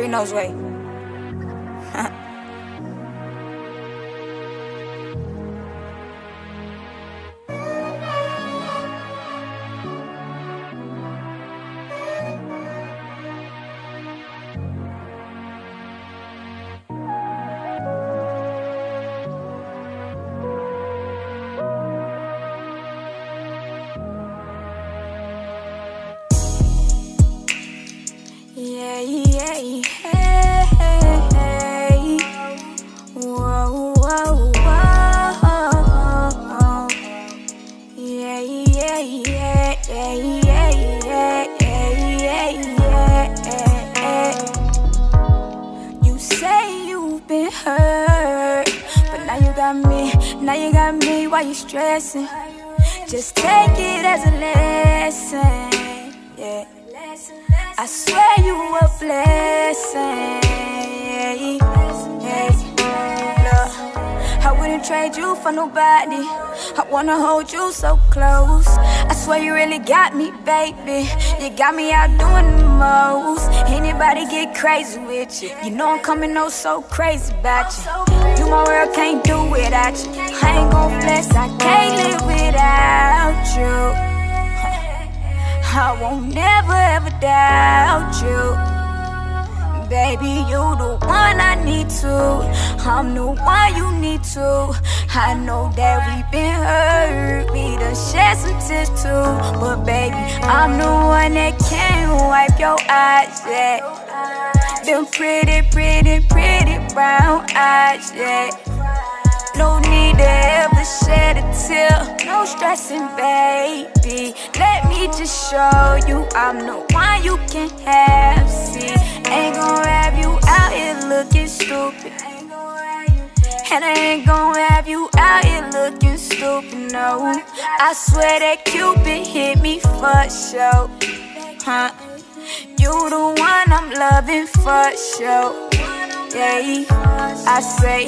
Brino's way. Yeah, yeah, yeah, hey. Whoa, whoa, whoa. Yeah, yeah, yeah, yeah, yeah, yeah, yeah. You say you've been hurt, but now you got me, why you stressing? Just take it as a lesson, yeah. I swear you a blessing, yeah. Look, I wouldn't trade you for nobody. I wanna hold you so close. I swear you really got me, baby. You got me out doing the most. Anybody get crazy with you? You know I'm coming oh so crazy about you. You my world, can't do without you. I ain't gon' flex, I can't live without you. I won't never ever doubt you. Baby, you the one I need to. I'm the one you need to. I know that we've been hurt, we done shed some tears too. But baby, I'm the one that can't wipe your eyes, yeah. Them pretty, pretty, pretty brown eyes, yeah. No need to ever shed a tear, no stressing, baby. Let me just show you I'm the one you can have. See, ain't gon' have you out here looking stupid, and I ain't gon' have you out here looking stupid, no. I swear that Cupid hit me for sure, huh? You the one I'm loving for sure, yeah. I say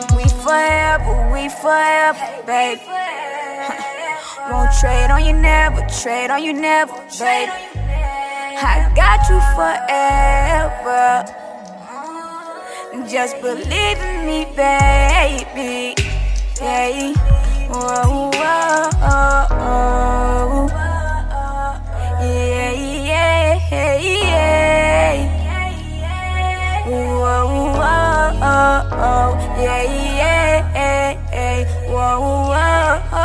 we forever, baby. Won't trade on you never, baby. I got you forever. Just believe in me, baby. Yeah. Whoa, whoa, oh. Yeah, yeah, yeah. Whoa, whoa, oh. Yeah, yeah, whoa, whoa,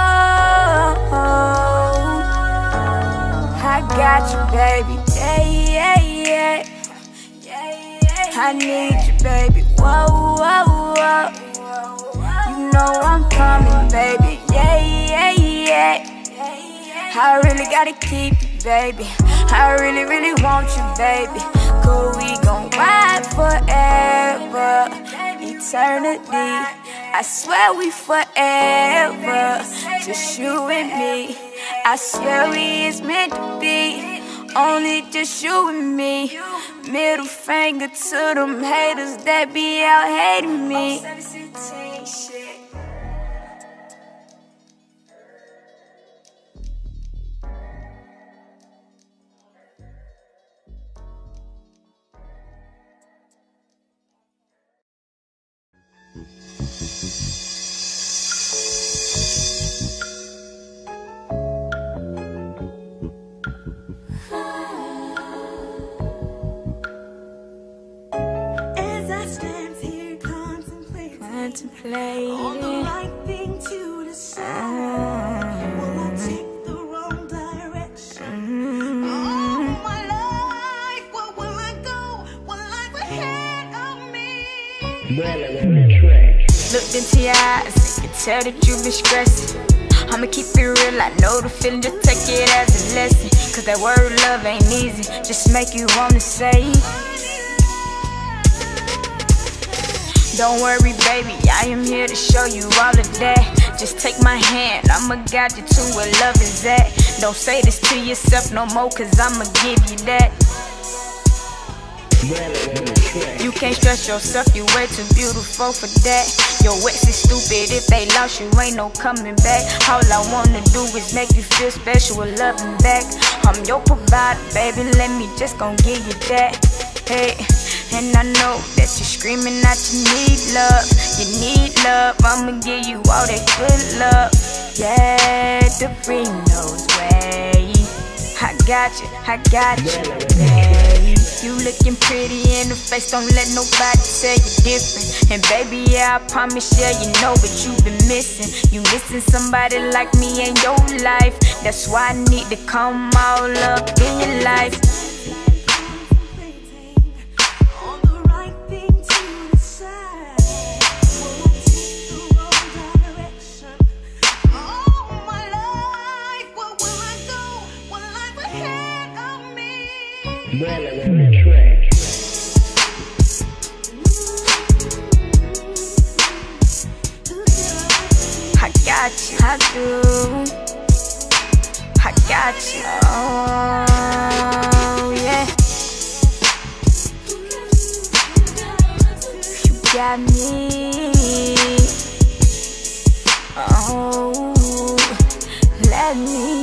oh. I got you, baby. Yeah, yeah, yeah. I need you, baby. Whoa, whoa, whoa. You know I'm coming, baby. Yeah, yeah, yeah. I really gotta keep you, baby. I really, really want you, baby. 'Cause we gon' ride forever, eternity. I swear we forever, just you and me. I swear we is meant to be, only just you and me. Middle finger to them haters that be out hating me. On the right thing to decide. Will I take the wrong direction? All my life, where will I go? What lies ahead of me? Looked into your eyes, can tell that you've been stressing. I'ma keep it real, I know the feeling, just take it as a lesson. 'Cause that word love ain't easy, just make you wanna say. Don't worry, baby, I am here to show you all of that. Just take my hand, I'ma guide you to where love is at. Don't say this to yourself no more, 'cause I'ma give you that. You can't stress yourself, you way too beautiful for that. Your ex is stupid, if they lost you ain't no coming back. All I wanna do is make you feel special with loving back. I'm your provider, baby, let me just gon' give you that. Hey, And I know that you're screaming out you need love. You need love, I'ma give you all that good love. Yeah, the Brino's way. I got you, babe. You looking pretty in the face, don't let nobody tell you different. And baby, yeah, I promise, yeah, you know what you've been missing. You missing somebody like me in your life. That's why I need to come all up in your life. I got you, I do. I got you, oh yeah. You got me, oh, let me